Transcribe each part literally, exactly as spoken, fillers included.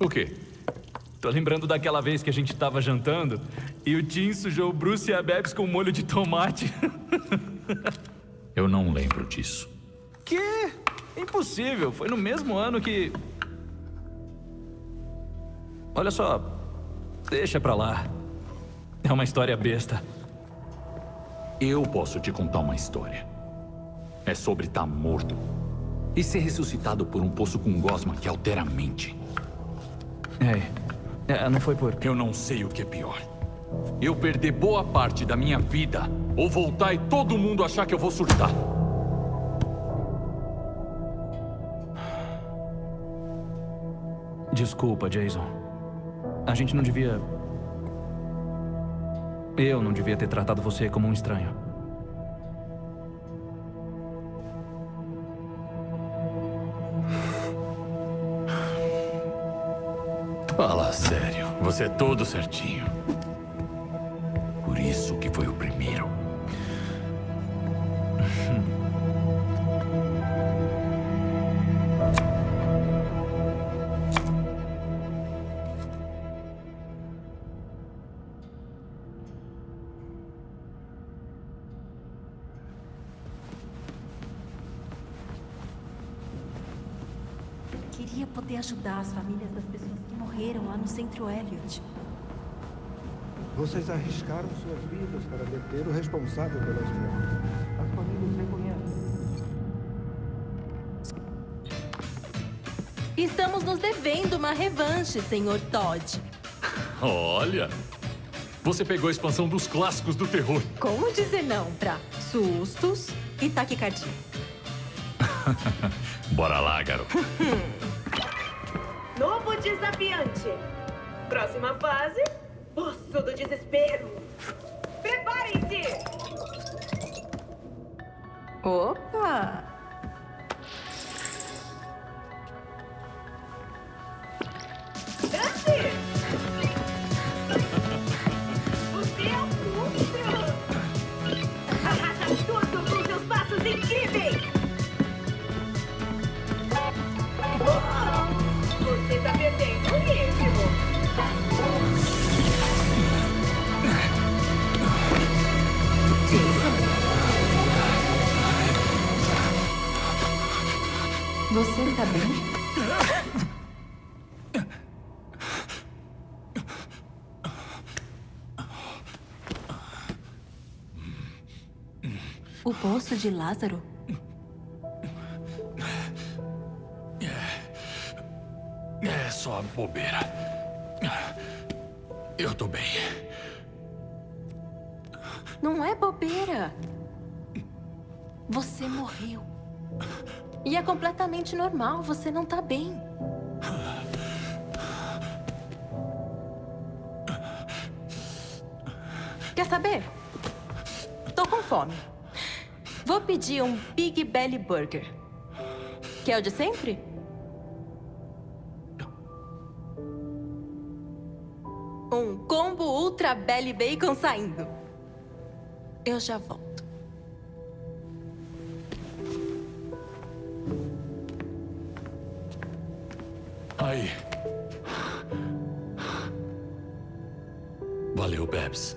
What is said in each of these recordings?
O quê? Tô lembrando daquela vez que a gente tava jantando e o Tim sujou o Bruce e a Babs com molho de tomate. Eu não lembro disso. Que? Impossível. Foi no mesmo ano que... Olha só. Deixa pra lá. É uma história besta. Eu posso te contar uma história. É sobre estar morto e ser ressuscitado por um poço com gosma que altera a mente. É, é, não foi por... Eu não sei o que é pior. Eu perder boa parte da minha vida ou voltar e todo mundo achar que eu vou surtar. Desculpa, Jason. A gente não devia... Eu não devia ter tratado você como um estranho. Fala sério, você é todo certinho. Por isso que foi o primeiro. Queria poder ajudar as famílias das pessoas que morreram lá no Centro Elliott. Vocês arriscaram suas vidas para deter o responsável pelas mortes. As famílias reconhecem. Estamos nos devendo uma revanche, senhor Todd. Olha, você pegou a expansão dos clássicos do terror. Como dizer não pra sustos e taquicardia? Bora lá, garoto. Novo desafiante. Próxima fase, Poço do Desespero. Preparem-se! Opa! Dance! O seu monstro! Arrasa tudo com seus passos incríveis! Oh, você tá perdendo o ritmo! Você tá bem? O poço de Lázaro? É só bobeira. Eu tô bem. Não é bobeira. Você morreu. E é completamente normal, você não tá bem. Quer saber? Tô com fome. Vou pedir um Big Belly Burger. Que é o de sempre? Um combo Ultra Belly Bacon saindo. Eu já volto. Aí. Valeu, Babs.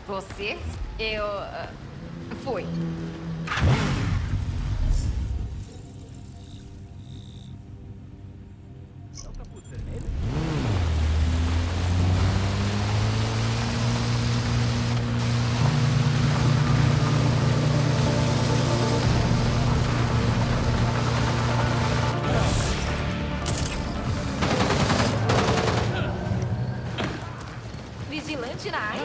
Você? Eu... Uh, fui. Vigilante na área?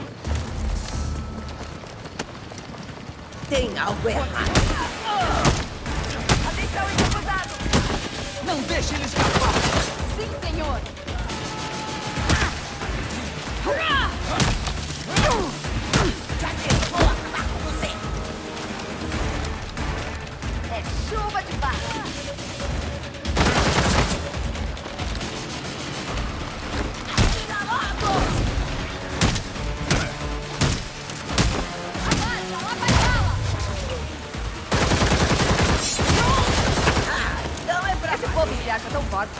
Tem algo errado. Atenção, incomodado! Não deixe ele escapar! Sim, senhor! Vou acabar com você. É chuva de bala! Atira logo! Avança, lá vai bala! Não é pra Esse povo se acha tão forte.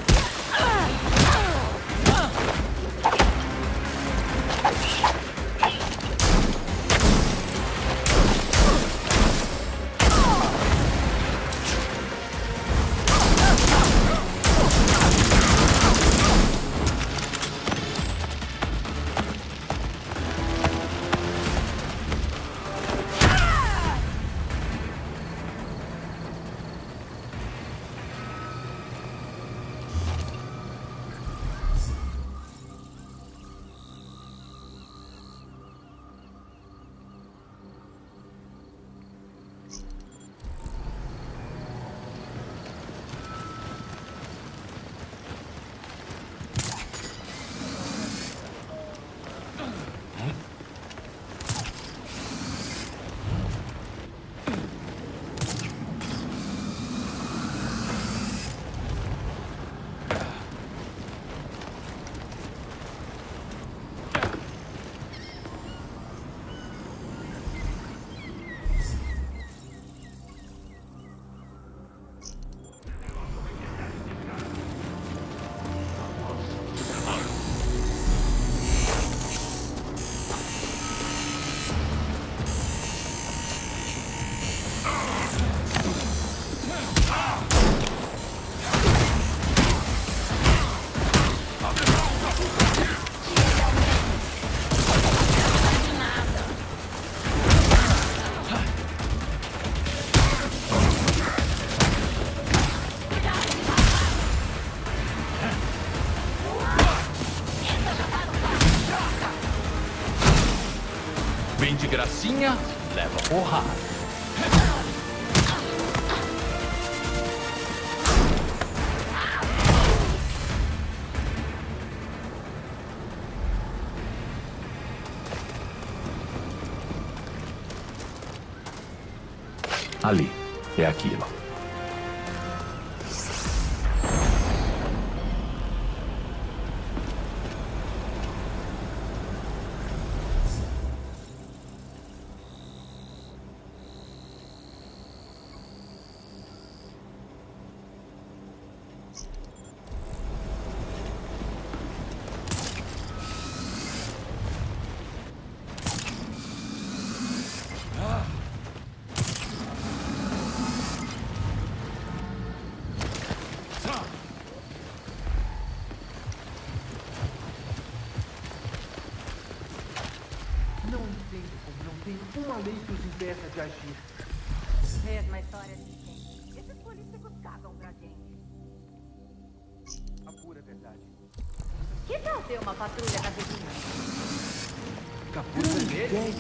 Vem de gracinha, leva porrada. Ali, é aquilo. Não entendo como não tem uma lei que os impeça de agir. Mesma história de sempre. Esses políticos cagam pra gente. A pura verdade. Que tal ter uma patrulha da vizinhança? Capuz vermelho?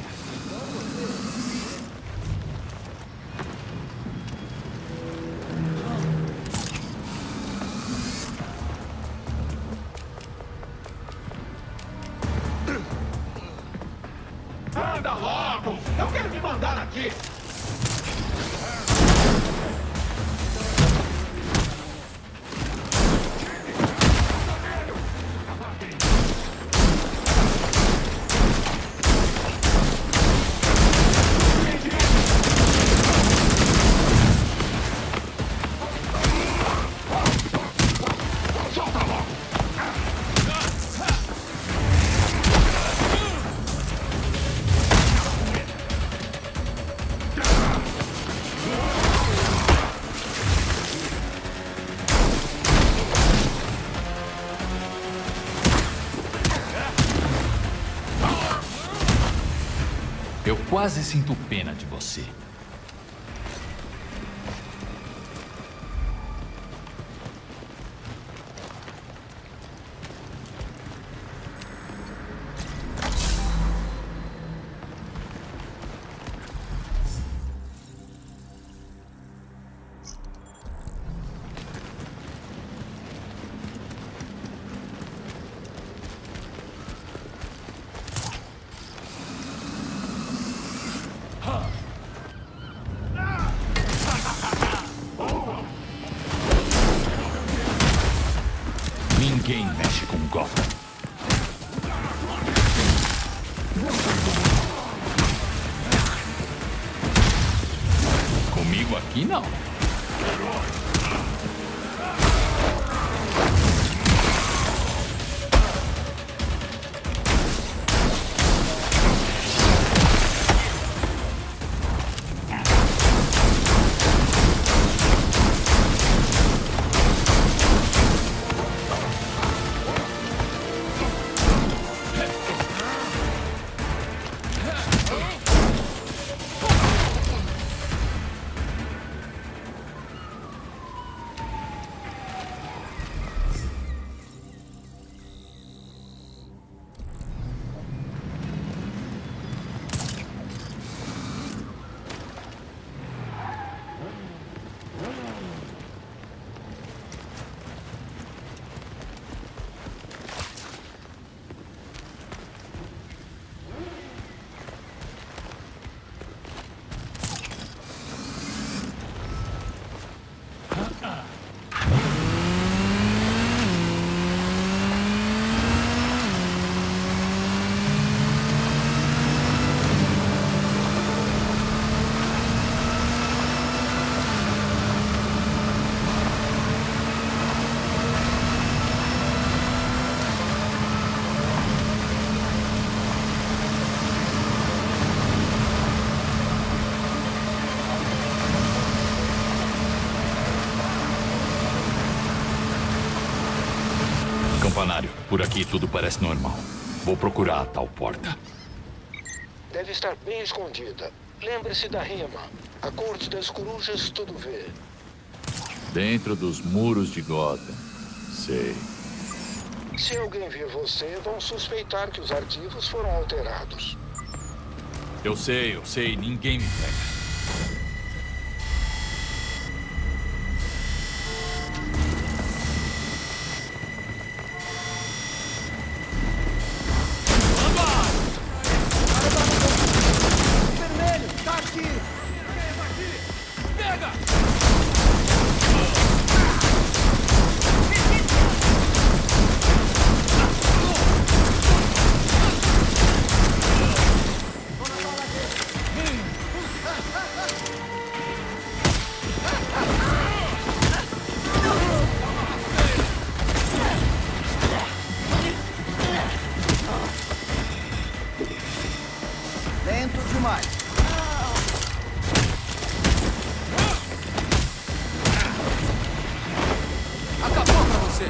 Anda logo! Eu quero me mandar aqui! Eu quase sinto pena de você. Ninguém mexe com Gotham. Comigo aqui, não. Campanário, por aqui tudo parece normal. Vou procurar a tal porta. Deve estar bem escondida. Lembre-se da rima. A corte das corujas tudo vê. Dentro dos muros de Gotham. Sei. Se alguém vir você, vão suspeitar que os arquivos foram alterados. Eu sei, eu sei. Ninguém me pega. Lento demais. Acabou pra você.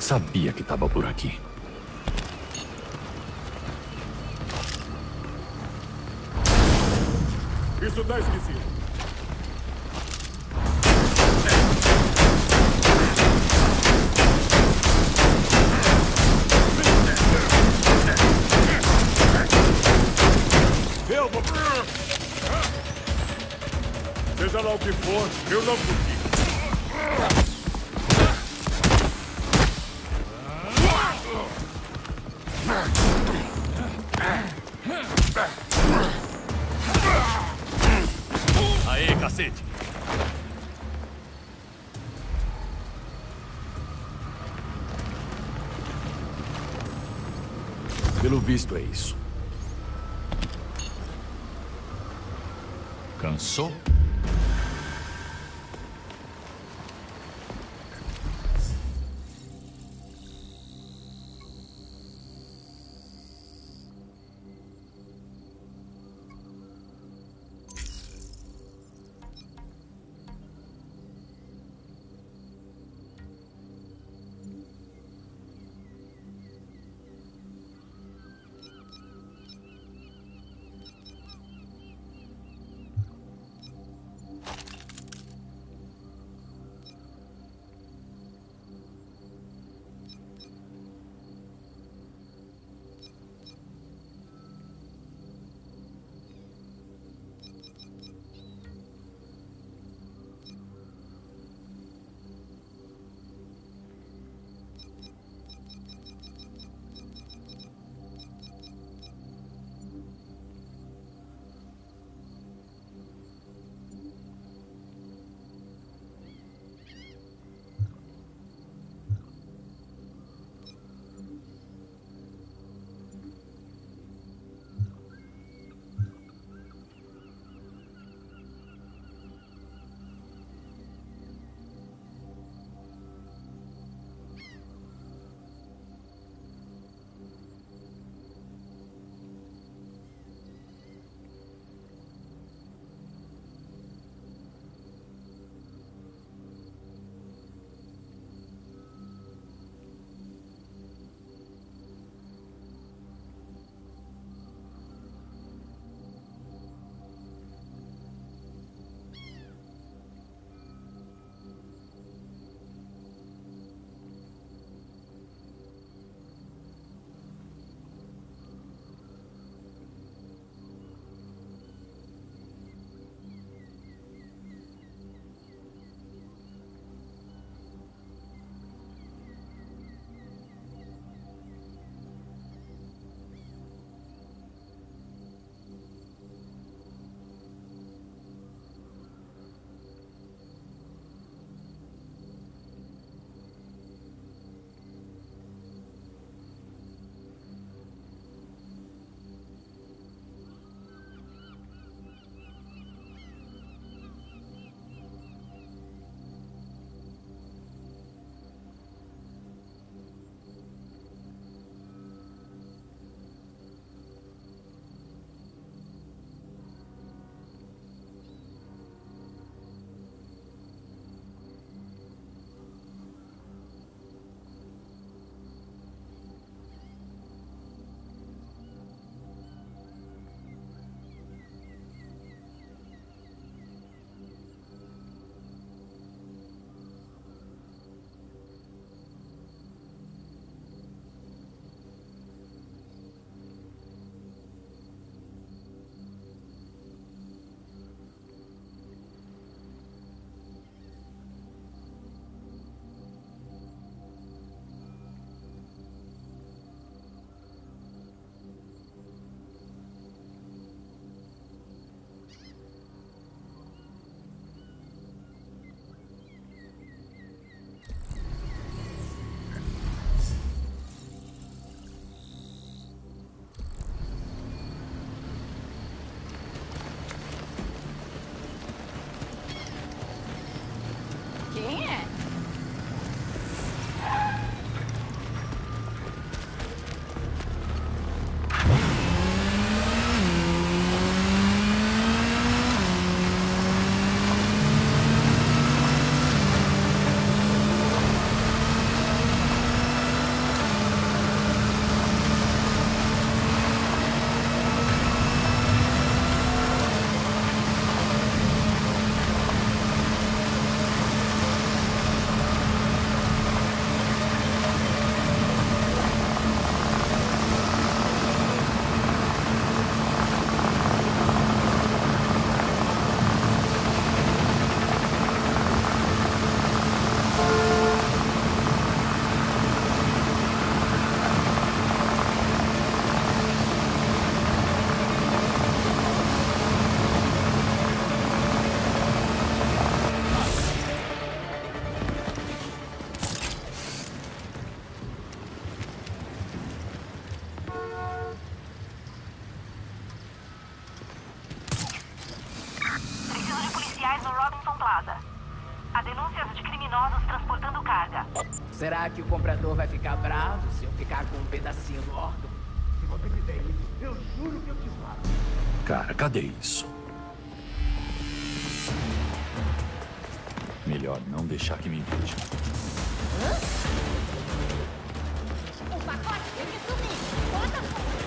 Sabia que estava por aqui. Isso tá esquisito. Eu vou... Seja lá o que for, eu não consigo. Aê, cacete! Pelo visto é isso. Cansou? isolada. Há denúncias de criminosos transportando carga. Será que o comprador vai ficar bravo se eu ficar com um pedacinho do órgão? Se você fizer isso, eu juro que eu te mato. Cara, cadê isso? Melhor não deixar que me veja. O pacote tem que sumir. Bota fogo.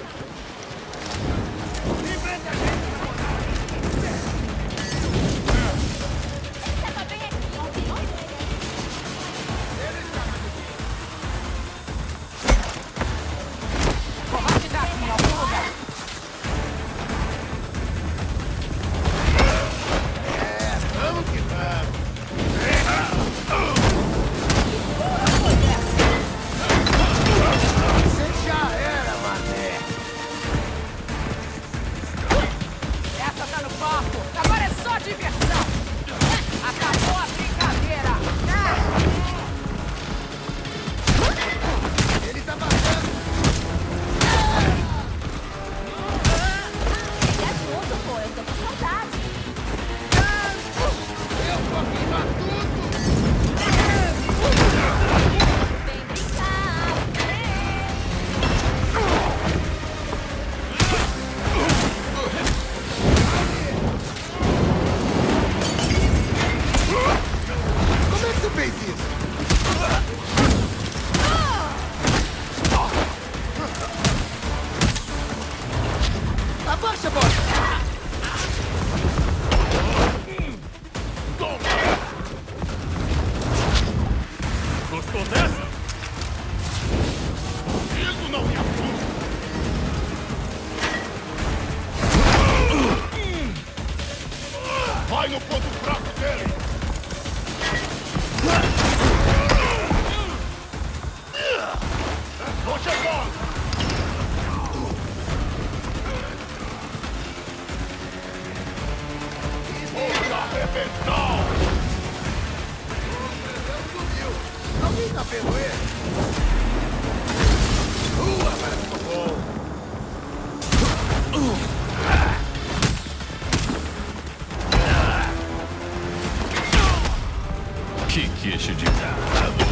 Que queixo de gado.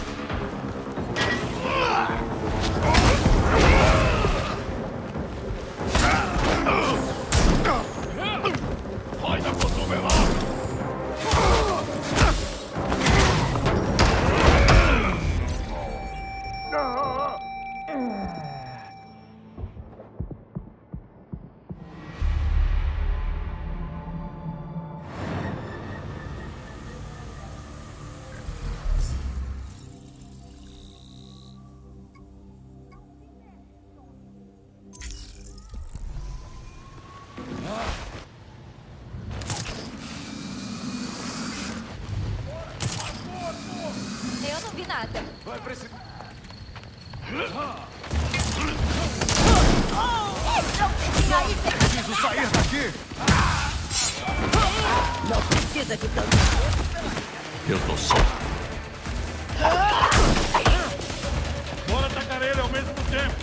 Vai da cotovelada. Eu não vi nada. Vai precisar. Preciso sair daqui! Não precisa de tanto. Eu tô só. Bora atacar ele ao mesmo tempo.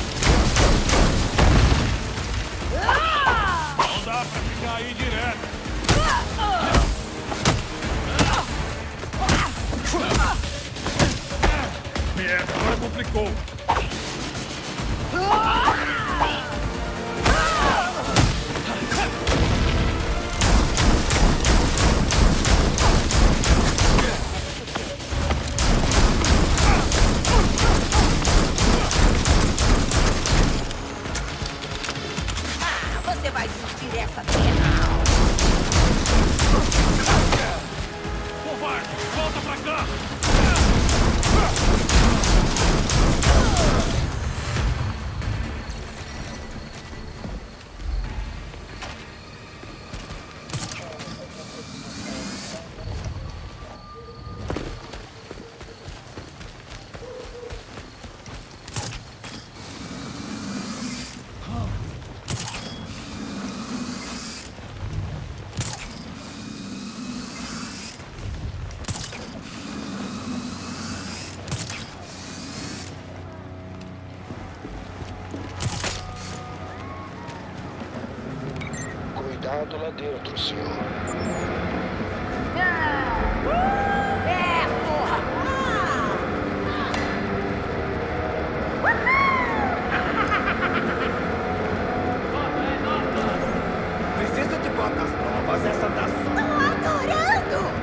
Não dá pra ficar aí direto. Merda, agora complicou. Você vai sentir essa pena. Covarde, volta pra cá. Cuidado lá dentro, senhor. É, porra! Precisa de botas novas, essa tá só. Tô adorando!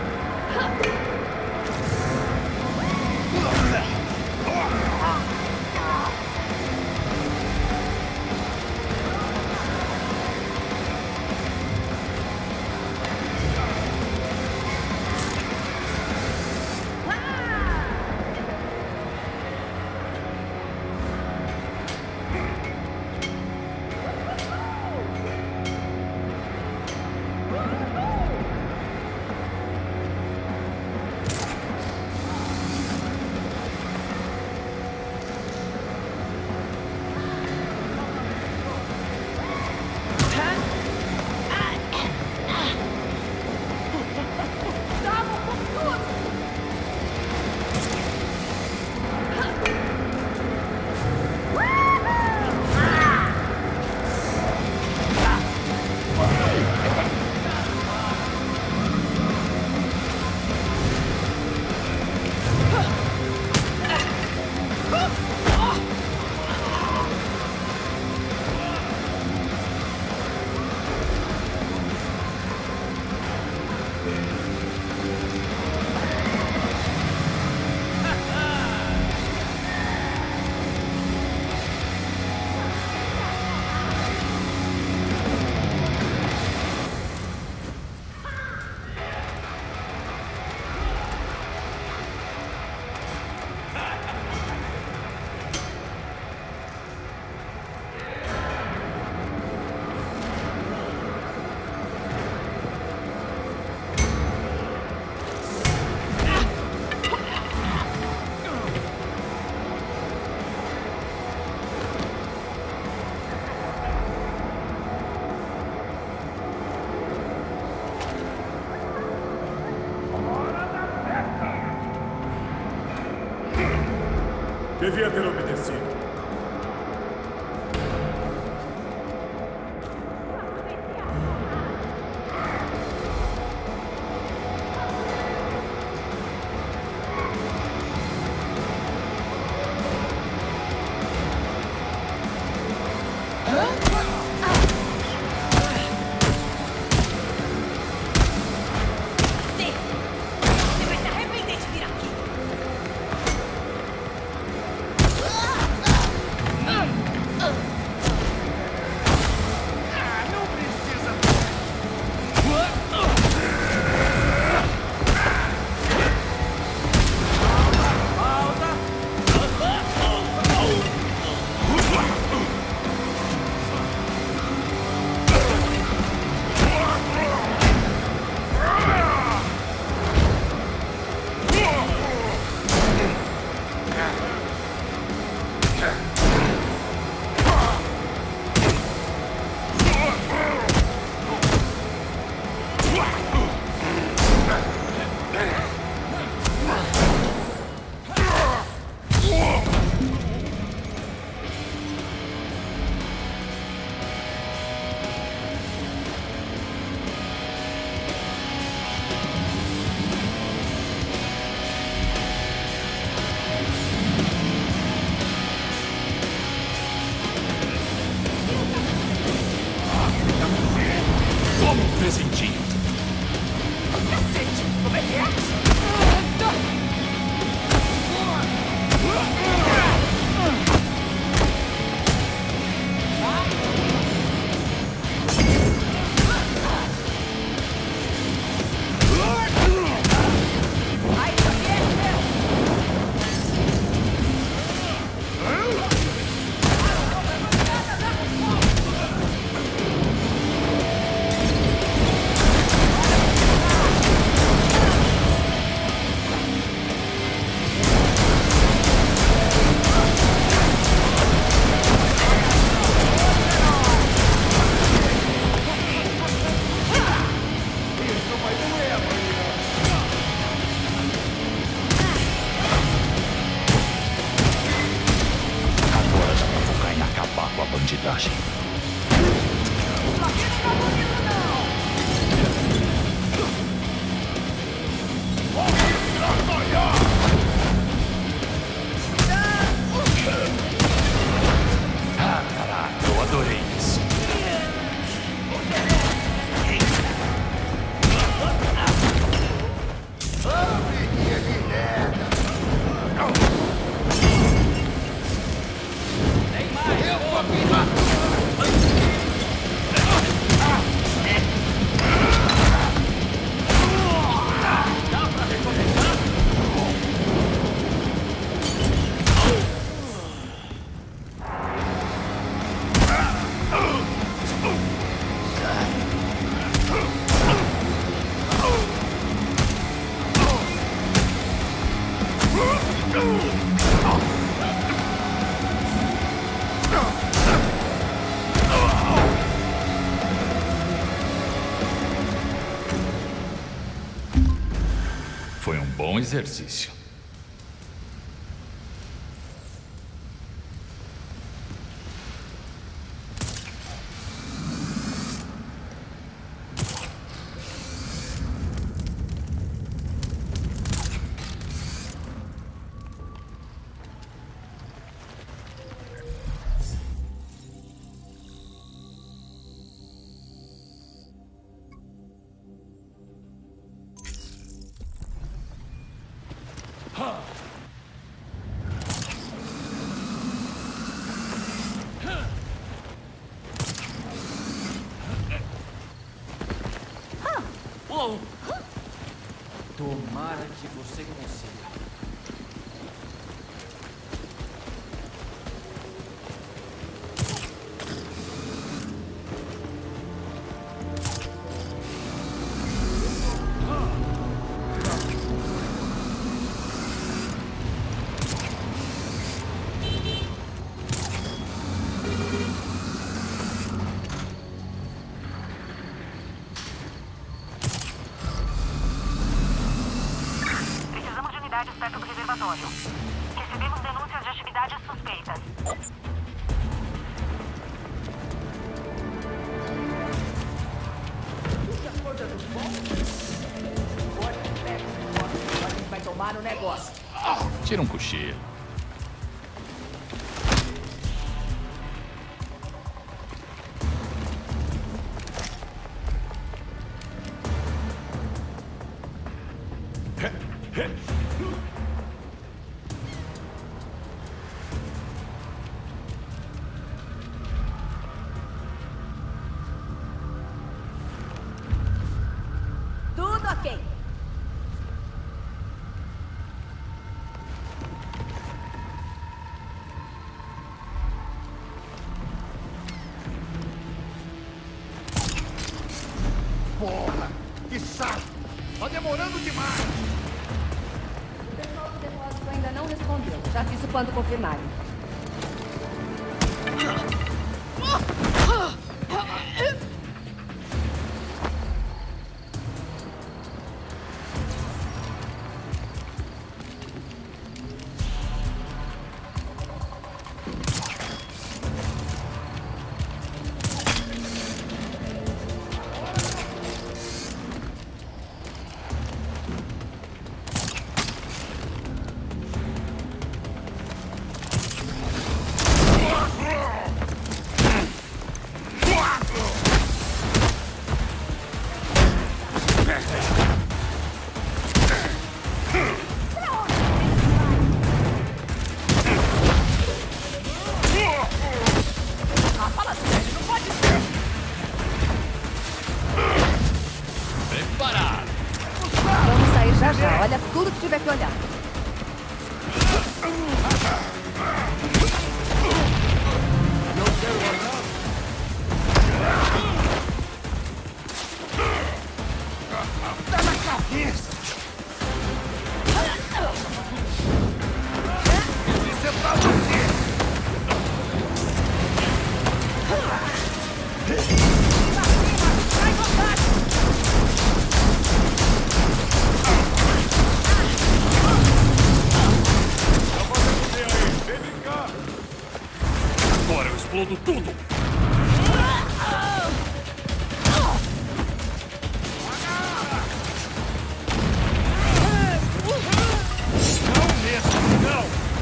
Devia ter obedecido. bom exercício. Tomara que você consiga. Perto do reservatório. Recebemos denúncias de atividades suspeitas. Puxa coisa dos bons. Pode pega esse negócio, a gente vai tomar no negócio. Tira um cochilo. Tudo ok. Porra! Que saco! Tá demorando demais! O pessoal do depósito ainda não respondeu. Já aviso quando confirmarem. Já já, olha tudo que tiver que olhar. Tá na cabeça! Isso é pra você! Vai vontade! Agora eu explodo tudo! Não mesmo, não!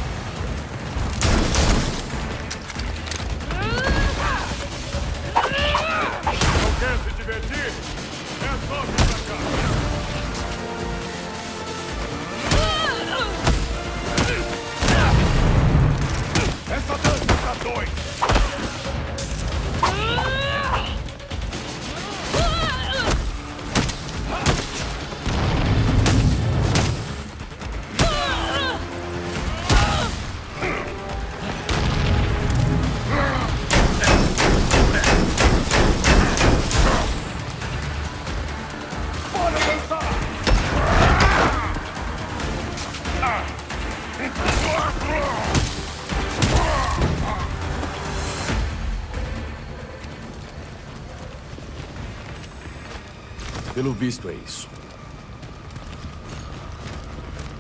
Não quer se divertir? É só vir pra cá! Essa dança tá doida! Bora dançar! Pelo visto é isso.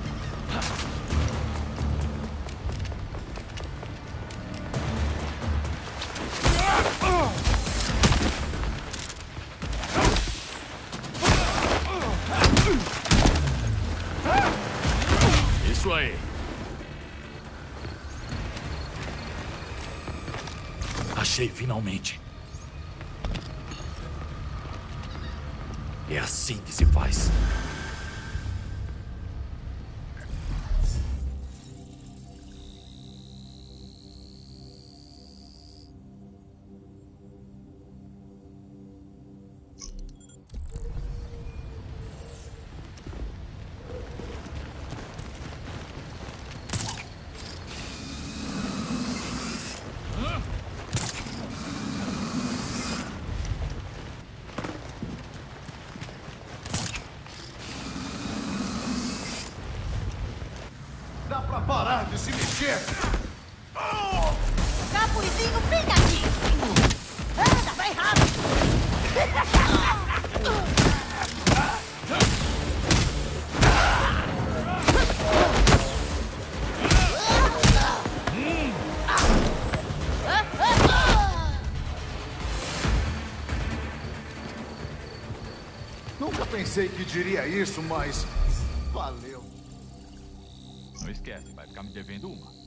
Achei finalmente. É assim que se faz. Dá pra parar de se mexer? Capuzinho, vem aqui! Anda, vai rápido! Nunca pensei que diria isso, mas valeu. Não esquece, vai ficar me devendo uma.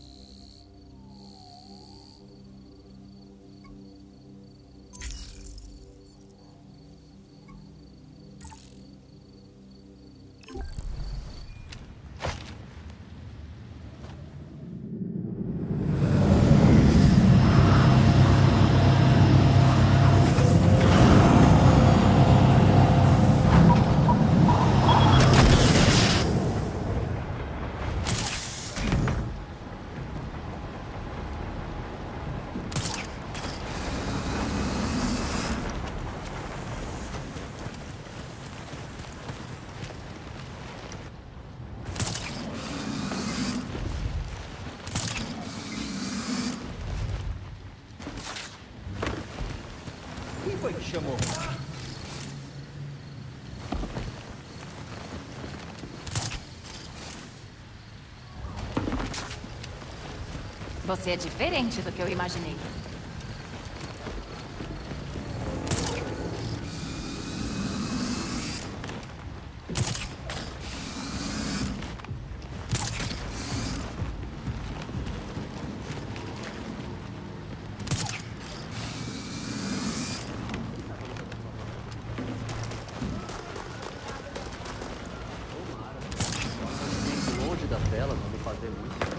Quem foi que chamou? Você é diferente do que eu imaginei. Longe da tela, não fazer muito.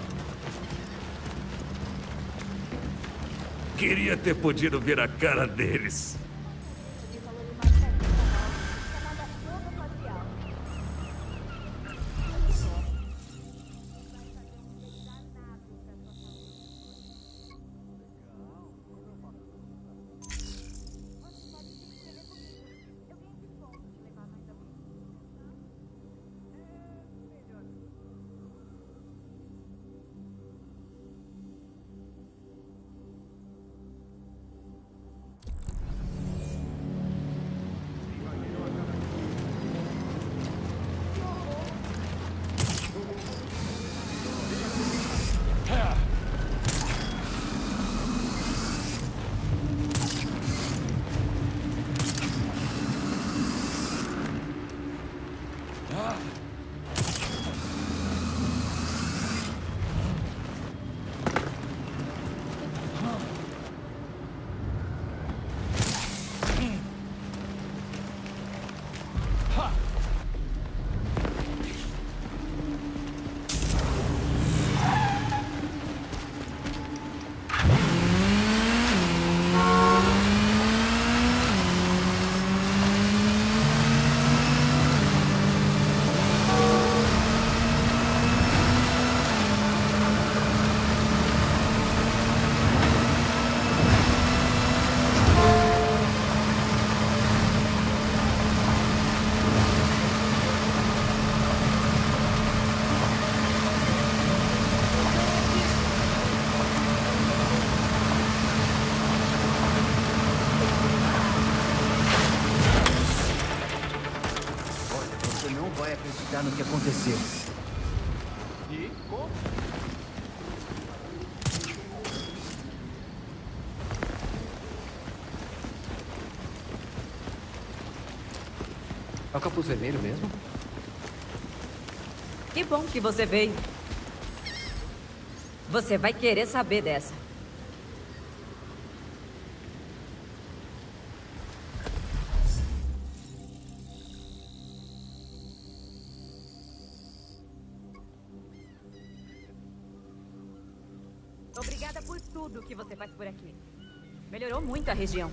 Queria ter podido ver a cara deles. Vai acreditar no que aconteceu. E como? É o capuz vermelho mesmo? Que bom que você veio. Você vai querer saber dessa. Obrigada por tudo que você faz por aqui. Melhorou muito a região.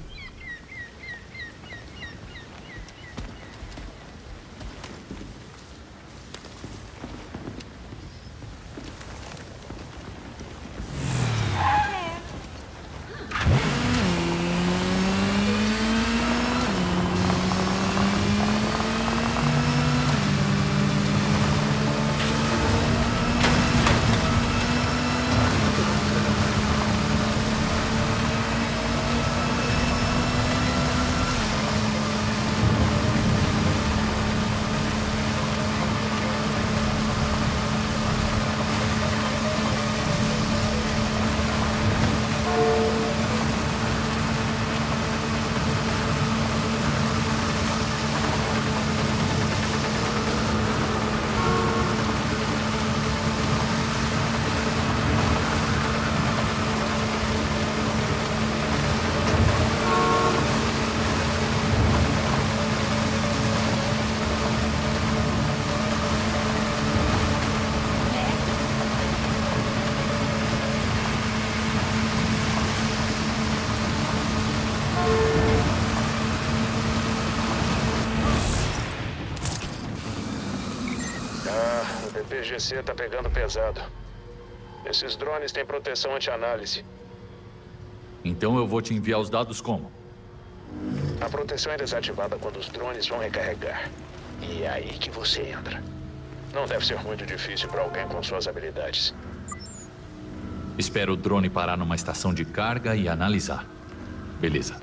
O P G C tá pegando pesado. Esses drones têm proteção anti-análise. Então eu vou te enviar os dados como? A proteção é desativada quando os drones vão recarregar. E é aí que você entra. Não deve ser muito difícil para alguém com suas habilidades. Espero o drone parar numa estação de carga e analisar. Beleza.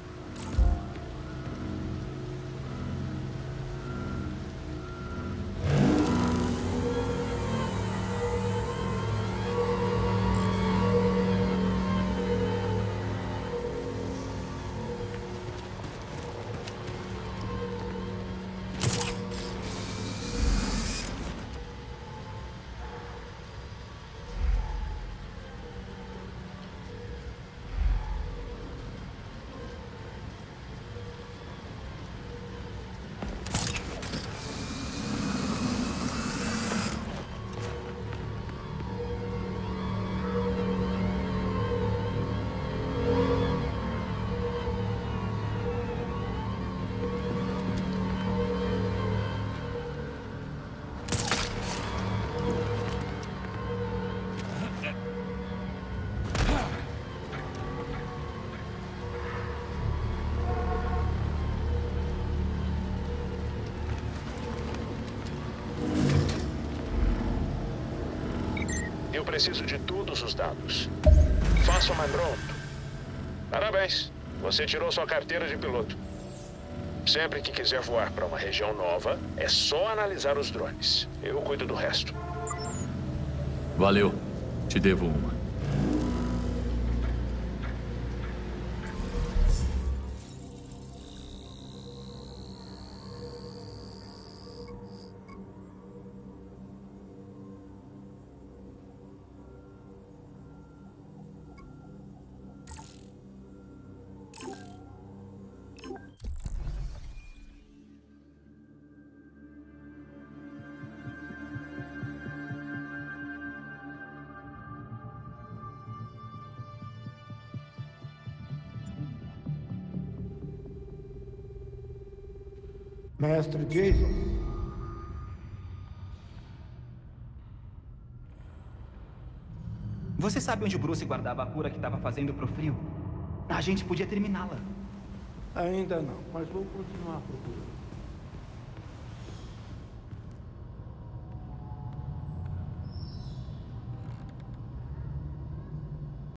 Eu preciso de todos os dados. Faça mais pronto. Parabéns. Você tirou sua carteira de piloto. Sempre que quiser voar para uma região nova, é só analisar os drones. Eu cuido do resto. Valeu. Te devo uma. Mestre Jason. Você sabe onde o Bruce guardava a cura que estava fazendo pro frio? A gente podia terminá-la. Ainda não, mas vou continuar procurando.